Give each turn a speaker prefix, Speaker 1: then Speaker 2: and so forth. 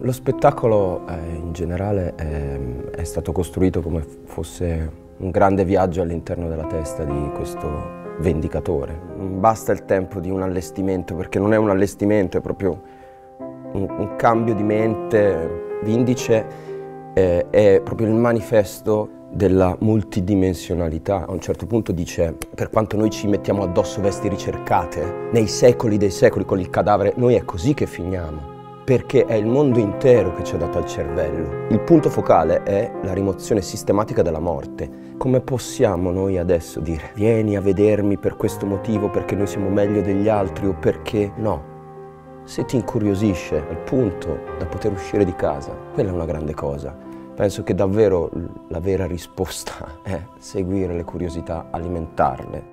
Speaker 1: Lo spettacolo in generale è stato costruito come fosse un grande viaggio all'interno della testa di questo vendicatore. Non basta il tempo di un allestimento, perché non è un allestimento, è proprio un cambio di mente. Vindice è proprio il manifesto della multidimensionalità. A un certo punto dice: per quanto noi ci mettiamo addosso vesti ricercate, nei secoli dei secoli con il cadavere, noi è così che finiamo. Perché è il mondo intero che ci ha dato al cervello. Il punto focale è la rimozione sistematica della morte. Come possiamo noi adesso dire: vieni a vedermi per questo motivo, perché noi siamo meglio degli altri, o perché no? Se ti incuriosisce al punto da poter uscire di casa, quella è una grande cosa. Penso che davvero la vera risposta è seguire le curiosità, alimentarle.